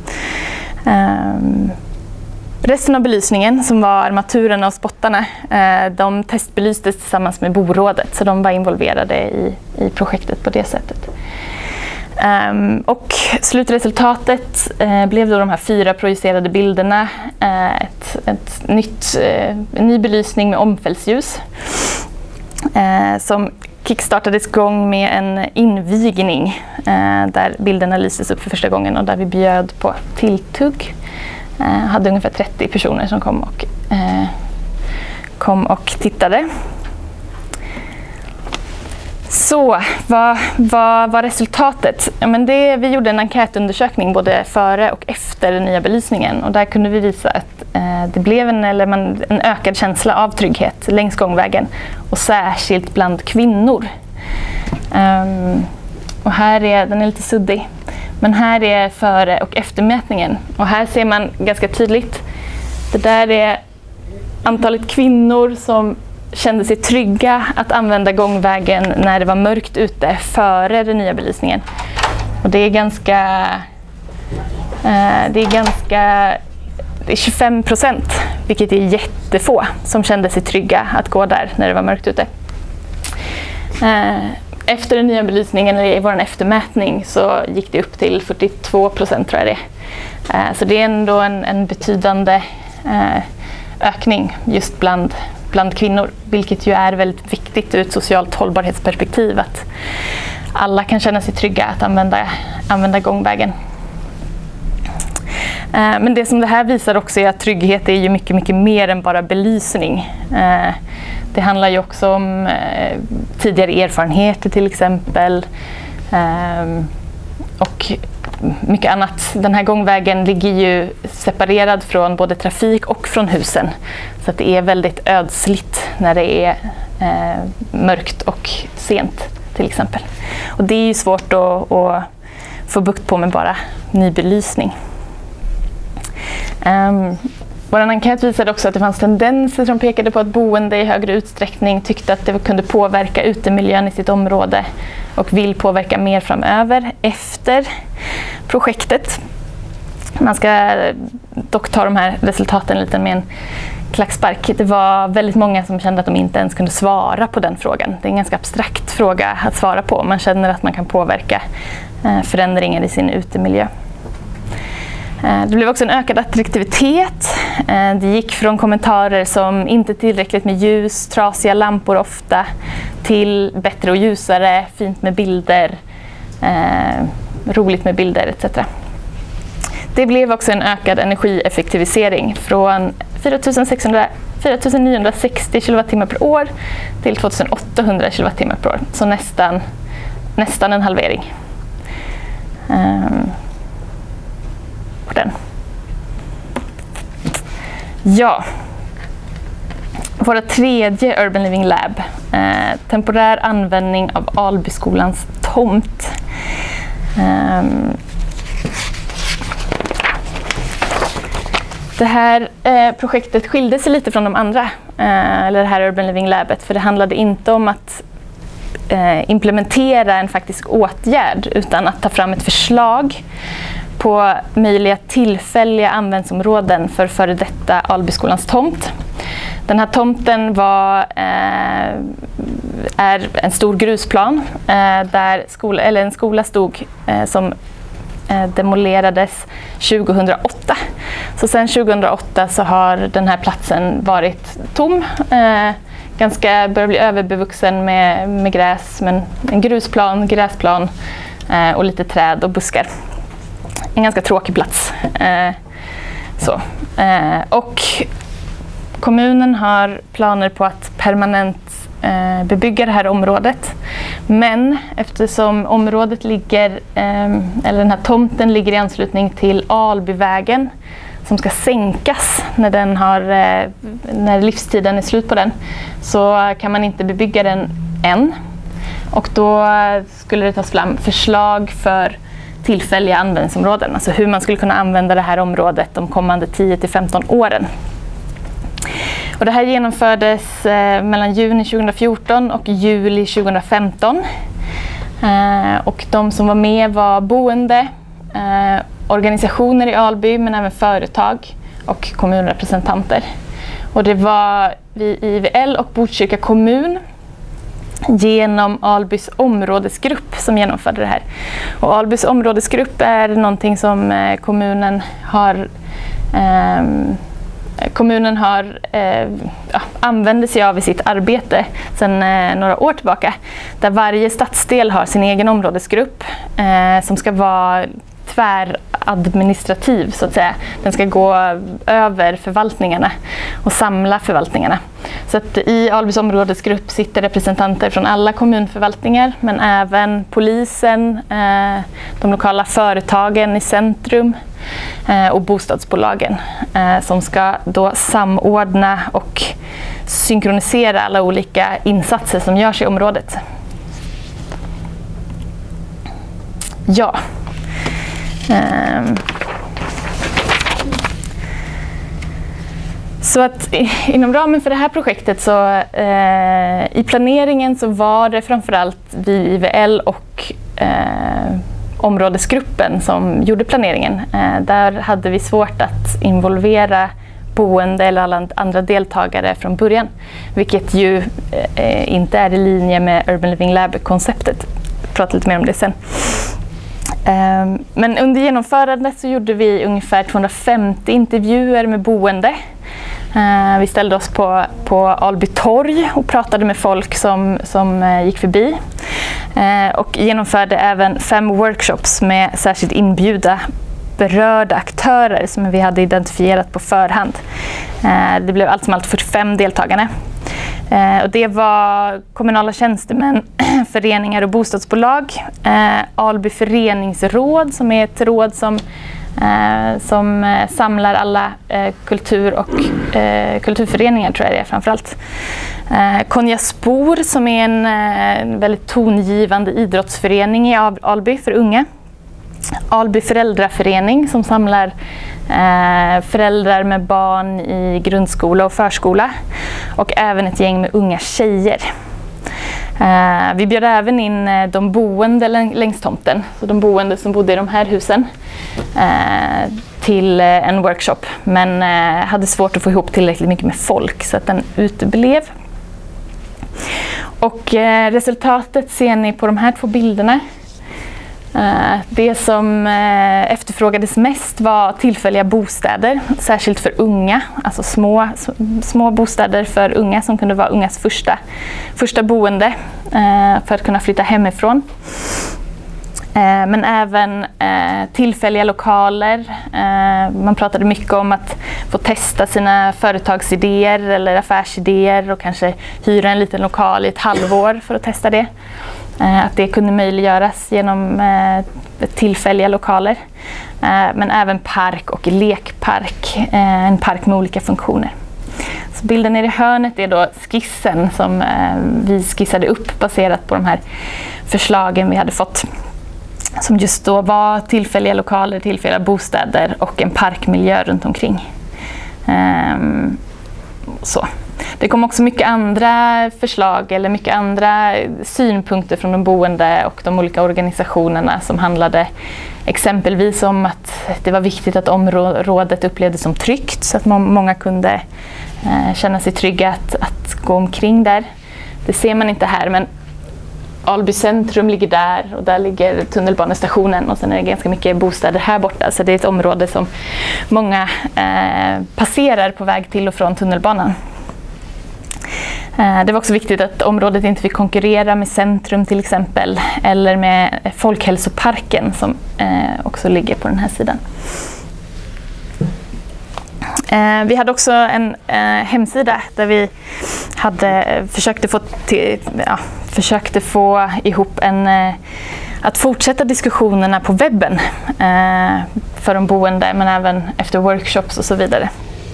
Um, resten av belysningen, som var armaturerna och spottarna, eh, de testbelystes tillsammans med borådet, så de var involverade i, i projektet på det sättet. Um, och slutresultatet eh, blev då de här fyra projicerade bilderna, eh, ett, ett nytt, eh, en ny belysning med omfällsljus eh, som kickstartades igång med en invigning eh, där bilderna lyses upp för första gången och där vi bjöd på tilltugg. Eh, hade ungefär trettio personer som kom och, eh, kom och tittade. Så vad var, var resultatet? Ja, men det, vi gjorde en enkätundersökning både före och efter den nya belysningen, och där kunde vi visa att eh, det blev en, eller man, en ökad känsla av trygghet längs gångvägen, och särskilt bland kvinnor. Um, och här är, den är lite suddig, men här är före och eftermätningen, och här ser man ganska tydligt, det där är antalet kvinnor som kände sig trygga att använda gångvägen när det var mörkt ute före den nya belysningen. Och det är ganska, eh, det är ganska det är tjugofem procent, vilket är jättefå som kände sig trygga att gå där när det var mörkt ute. Eh, efter den nya belysningen, eller i vår eftermätning, så gick det upp till fyrtiotvå procent, tror jag det. Eh, så det är ändå en, en betydande eh, ökning just bland bland kvinnor, vilket ju är väldigt viktigt ur ett socialt hållbarhetsperspektiv, att alla kan känna sig trygga att använda, använda gångvägen. Eh, men det som det här visar också är att trygghet är ju mycket, mycket mer än bara belysning. Eh, det handlar ju också om eh, tidigare erfarenheter till exempel, eh, och mycket annat. Den här gångvägen ligger ju separerad från både trafik och från husen. Så att det är väldigt ödsligt när det är eh, mörkt och sent till exempel. Och det är ju svårt att, att få bukt på med bara ny belysning. Um, Vår enkät visade också att det fanns tendenser som pekade på att boende i högre utsträckning tyckte att det kunde påverka utemiljön i sitt område och vill påverka mer framöver efter projektet. Man ska dock ta de här resultaten lite med en klackspark. Det var väldigt många som kände att de inte ens kunde svara på den frågan. Det är en ganska abstrakt fråga att svara på. Man känner att man kan påverka förändringar i sin utemiljö. Det blev också en ökad attraktivitet. Det gick från kommentarer som inte tillräckligt med ljus, trasiga lampor ofta, till bättre och ljusare, fint med bilder, eh, roligt med bilder et cetera. Det blev också en ökad energieffektivisering från fyra tusen niohundrasextio kilowattimmar per år till två tusen åttahundra kilowattimmar per år. Så nästan, nästan en halvering. Um, på den. Ja. Våra tredje Urban Living Lab. Eh, temporär användning av Albyskolans tomt. Um, Det här eh, projektet skilde sig lite från de andra, eh, eller det här Urban Living Labet, för det handlade inte om att eh, implementera en faktisk åtgärd, utan att ta fram ett förslag på möjliga tillfälliga användningsområden för före detta Albyskolans tomt. Den här tomten var, eh, är en stor grusplan eh, där skola, eller en skola stod eh, som demolerades tjugohundraåtta. Så sedan tjugohundraåtta så har den här platsen varit tom. Eh, ganska börjar bli överbevuxen med, med gräs, men en grusplan, gräsplan eh, och lite träd och buskar. En ganska tråkig plats. Eh, så. Eh, och kommunen har planer på att permanent eh, bebygga det här området. Men eftersom området ligger, eh, eller den här tomten ligger i anslutning till Albyvägen, som ska sänkas när, den har, eh, när livstiden är slut på den, så kan man inte bebygga den än. Och då skulle det tas fram förslag för tillfälliga användningsområden, alltså hur man skulle kunna använda det här området de kommande tio till femton åren. Och det här genomfördes eh, mellan juni tjugohundrafjorton och juli tjugohundrafemton. Eh, och de som var med var boende, eh, organisationer i Alby, men även företag och kommunrepresentanter. Och det var vi I V L och Botkyrka kommun genom Albys områdesgrupp som genomförde det här. Och Albys områdesgrupp är någonting som eh, kommunen har eh, kommunen har eh, ja, använder sig av i sitt arbete sedan eh, några år tillbaka, där varje stadsdel har sin egen områdesgrupp eh, som ska vara tväradministrativ, så att säga. Den ska gå över förvaltningarna och samla förvaltningarna. Så att i Albys områdesgrupp sitter representanter från alla kommunförvaltningar, men även polisen, eh, de lokala företagen i centrum eh, och bostadsbolagen eh, som ska då samordna och synkronisera alla olika insatser som görs i området. Ja. Um. Så att inom ramen för det här projektet så eh, i planeringen så var det framförallt vi I V L och eh, områdesgruppen som gjorde planeringen. Eh, där hade vi svårt att involvera boende eller alla andra deltagare från början, vilket ju eh, inte är i linje med Urban Living Lab-konceptet. Jag pratar lite mer om det sen. Men under genomförandet så gjorde vi ungefär tvåhundrafemtio intervjuer med boende. Vi ställde oss på, på Alby torg och pratade med folk som, som gick förbi. Och genomförde även fem workshops med särskilt inbjuda berörda aktörer som vi hade identifierat på förhand. Det blev allt som allt fyrtiofem deltagare. Eh, och det var kommunala tjänstemän, föreningar och bostadsbolag, eh, Alby föreningsråd som är ett råd som, eh, som eh, samlar alla eh, kultur- och eh, kulturföreningar, tror jag det är framförallt. Eh, Konja Spor som är en eh, väldigt tongivande idrottsförening i Alby för unga. Alby föräldraförening som samlar eh, föräldrar med barn i grundskola och förskola, och även ett gäng med unga tjejer. Eh, vi bjöd även in eh, de boende längs tomten, så de boende som bodde i de här husen, eh, till eh, en workshop, men eh, hade svårt att få ihop tillräckligt mycket med folk så att den uteblev. Och eh, resultatet ser ni på de här två bilderna. Det som efterfrågades mest var tillfälliga bostäder, särskilt för unga, alltså små, små bostäder för unga som kunde vara ungas första, första boende för att kunna flytta hemifrån. Men även tillfälliga lokaler. Man pratade mycket om att få testa sina företagsidéer eller affärsidéer och kanske hyra en liten lokal i ett halvår för att testa det. Att det kunde möjliggöras genom tillfälliga lokaler. Men även park och lekpark, en park med olika funktioner. Så bilden nere i hörnet är då skissen som vi skissade upp baserat på de här förslagen vi hade fått. Som just då var tillfälliga lokaler, tillfälliga bostäder och en parkmiljö runt omkring. Så. Det kom också mycket andra förslag eller mycket andra synpunkter från de boende och de olika organisationerna som handlade exempelvis om att det var viktigt att området upplevdes som tryggt så att många kunde eh, känna sig trygga att, att gå omkring där. Det ser man inte här, men Alby centrum ligger där och där ligger tunnelbanestationen och sen är det ganska mycket bostäder här borta, så det är ett område som många eh, passerar på väg till och från tunnelbanan. Det var också viktigt att området inte fick konkurrera med centrum till exempel, eller med Folkhälsoparken som också ligger på den här sidan. Vi hade också en hemsida där vi hade försökte få, till, ja, försökte få ihop en att fortsätta diskussionerna på webben eh, för de boende, men även efter workshops och så vidare.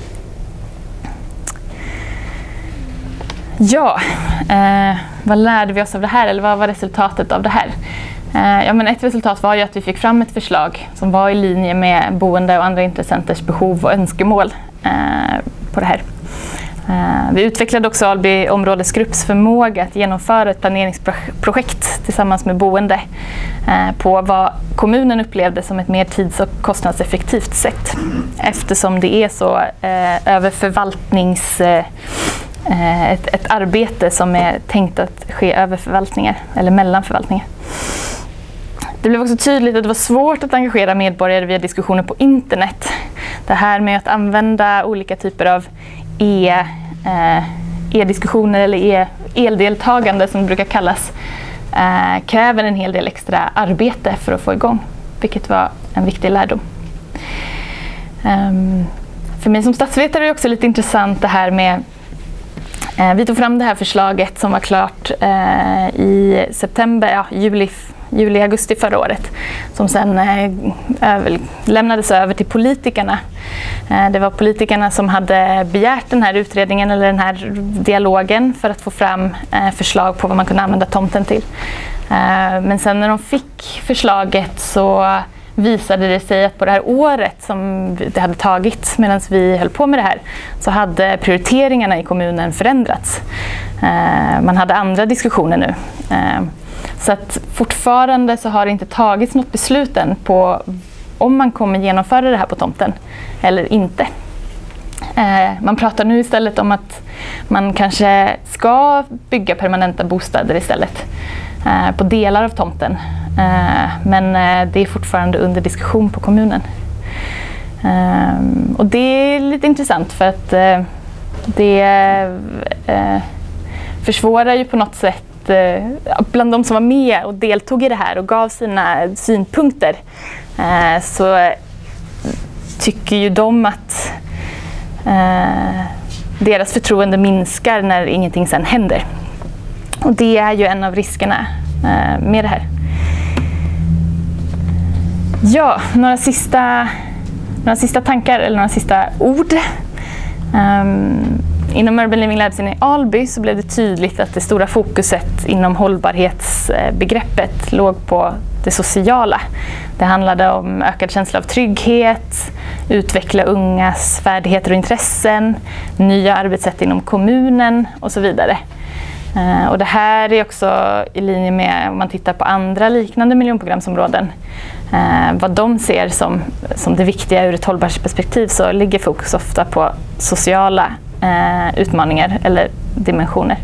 Ja, eh, vad lärde vi oss av det här, eller vad var resultatet av det här? Eh, ja, men ett resultat var ju att vi fick fram ett förslag som var i linje med boende och andra intressenters behov och önskemål eh, på det här. Eh, vi utvecklade också Alby områdesgrupps förmåga att genomföra ett planeringsprojekt tillsammans med boende eh, på vad kommunen upplevde som ett mer tids- och kostnadseffektivt sätt, eftersom det är så eh, överförvaltnings... Eh, Ett, ett arbete som är tänkt att ske över förvaltningar eller mellan förvaltningar. Det blev också tydligt att det var svårt att engagera medborgare via diskussioner på internet. Det här med att använda olika typer av e, eh, e-diskussioner eller e, eldeltagande som det brukar kallas eh, kräver en hel del extra arbete för att få igång, vilket var en viktig lärdom. Um, för mig som statsvetare är det också lite intressant det här med Vi tog fram det här förslaget som var klart eh, i september, ja, juli, juli, augusti förra året, som sen eh, över, lämnades över till politikerna. Eh, det var politikerna som hade begärt den här utredningen eller den här dialogen för att få fram eh, förslag på vad man kunde använda tomten till. Eh, men sen när de fick förslaget så visade det sig att på det här året som det hade tagit medan vi höll på med det här så hade prioriteringarna i kommunen förändrats. Eh, man hade andra diskussioner nu. Eh, så att fortfarande så har det inte tagits något beslut än på om man kommer genomföra det här på tomten eller inte. Eh, man pratar nu istället om att man kanske ska bygga permanenta bostäder istället eh, på delar av tomten. Uh, men uh, det är fortfarande under diskussion på kommunen. Uh, och det är lite intressant för att uh, det uh, försvårar ju på något sätt uh, bland de som var med och deltog i det här och gav sina synpunkter uh, så tycker ju de att uh, deras förtroende minskar när ingenting sen händer. Och det är ju en av riskerna uh, med det här. Ja, några sista, några sista tankar eller några sista ord. Um, inom Urban Living Labs i Alby så blev det tydligt att det stora fokuset inom hållbarhetsbegreppet låg på det sociala. Det handlade om ökad känsla av trygghet, utveckla ungas färdigheter och intressen, nya arbetssätt inom kommunen och så vidare. Uh, och det här är också i linje med om man tittar på andra liknande miljonprogramsområden. Uh, vad de ser som, som det viktiga ur ett hållbarhetsperspektiv så ligger fokus ofta på sociala uh, utmaningar eller dimensioner.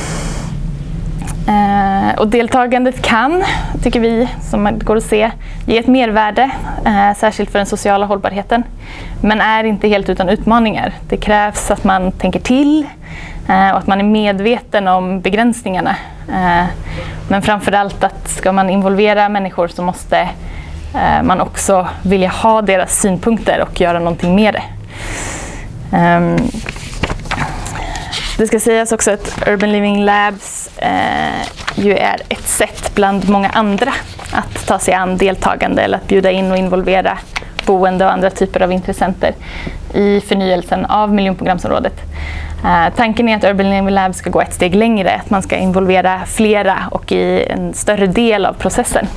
Uh, och deltagandet kan, tycker vi, som går att se, ge ett mervärde, uh, särskilt för den sociala hållbarheten. Men är inte helt utan utmaningar. Det krävs att man tänker till uh, och att man är medveten om begränsningarna. Uh, men framförallt att ska man involvera människor så måste uh, man också vilja ha deras synpunkter och göra någonting med det. Um, Det ska sägas också att Urban Living Labs eh, ju är ett sätt bland många andra att ta sig an deltagande eller att bjuda in och involvera boende och andra typer av intressenter i förnyelsen av miljonprogramsområdet. Eh, tanken är att Urban Living Labs ska gå ett steg längre, att man ska involvera flera och i en större del av processen.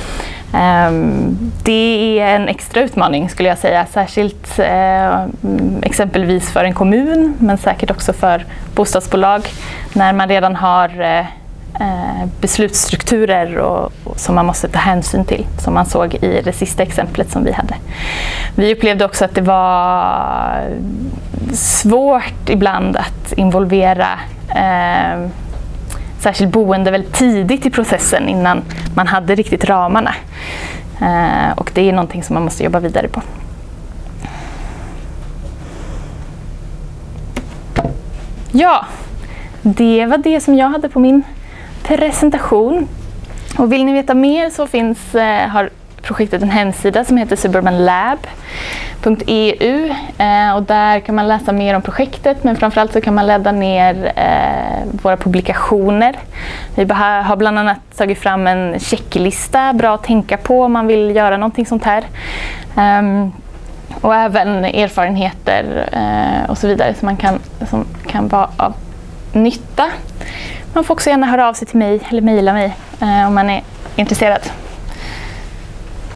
Det är en extra utmaning skulle jag säga, särskilt eh, exempelvis för en kommun men säkert också för bostadsbolag när man redan har eh, beslutsstrukturer och, och som man måste ta hänsyn till, som man såg i det sista exemplet som vi hade. Vi upplevde också att det var svårt ibland att involvera eh, särskilt boende väldigt tidigt i processen innan man hade riktigt ramarna. Eh, och det är någonting som man måste jobba vidare på. Ja, det var det som jag hade på min presentation. Och vill ni veta mer så finns, eh, har projektet en hemsida som heter suburban lab punkt e u eh, och där kan man läsa mer om projektet, men framförallt så kan man ladda ner eh, våra publikationer. Vi har bland annat tagit fram en checklista, bra att tänka på om man vill göra någonting sånt här. Um, och även erfarenheter eh, och så vidare som, man kan, som kan vara av nytta. Man får också gärna höra av sig till mig eller mejla mig eh, om man är intresserad.